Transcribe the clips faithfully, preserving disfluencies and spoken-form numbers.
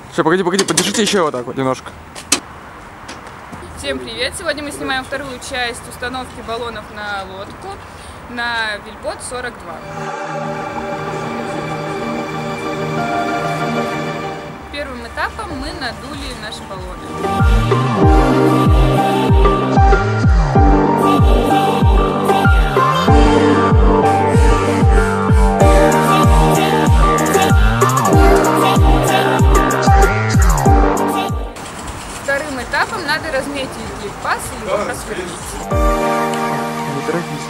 Все, погоди, погоди, подержите еще вот так вот немножко. Всем привет! Сегодня мы снимаем вторую часть установки баллонов на лодку на Вельбот сорок два. Первым этапом мы надули наши баллоны. Вторым этапом надо разметить ликпаз и его просверлить. Не торопись.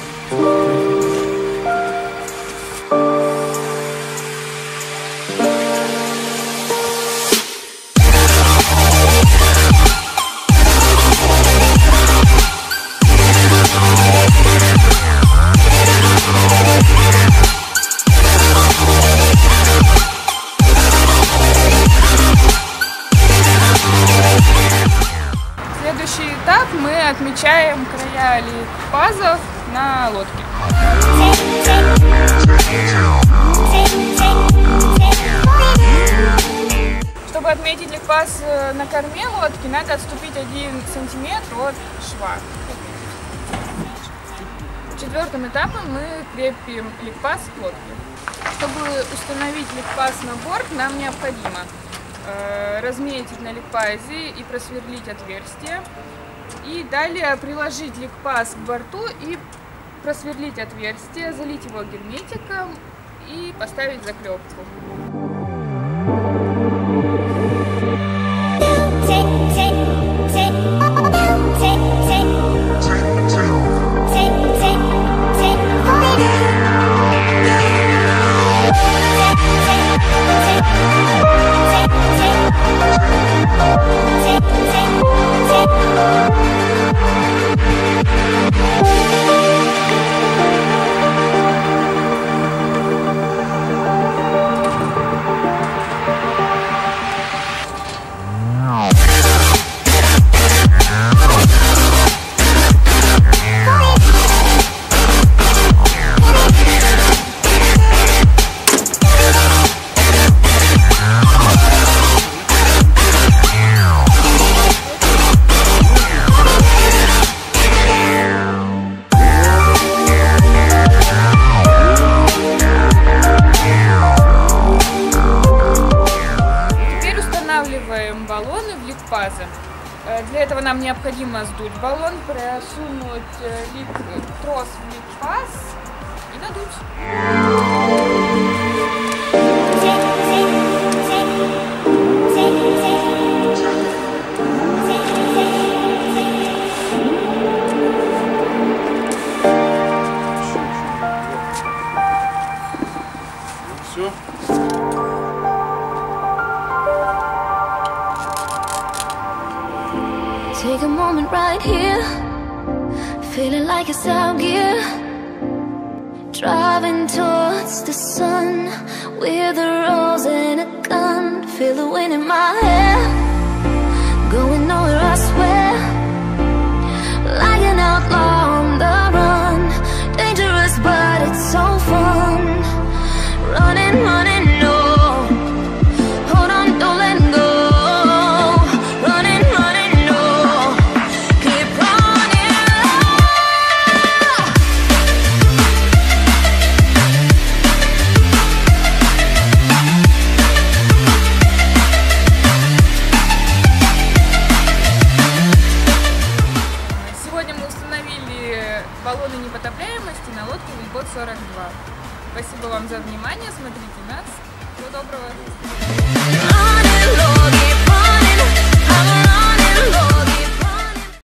Следующий этап мы отмечаем края ликпазов на лодке. Чтобы отметить ликпаз на корме лодки, надо отступить один сантиметр от шва. Четвертым этапом мы крепим ликпаз к лодке. Чтобы установить ликпаз на борт, нам необходимо разметить на ликпазе и просверлить отверстие. И далее приложить ликпаз к борту и просверлить отверстие, залить его герметиком и поставить заклепку. Баллоны в ликпазы. Для этого нам необходимо сдуть баллон, просунуть лик, трос в ликпаз и надуть. Все. Take a moment right here, feeling like it's out gear. Driving towards the sun with a rose and a gun. Feel the wind in my hair, going nowhere I swear. Like an outlaw on the run, dangerous but it's so fun. Running, running, no. Hold on, don't let go. Баллоны непотопляемости на лодке Вельбот сорок два. Спасибо вам за внимание, смотрите нас. Всего доброго!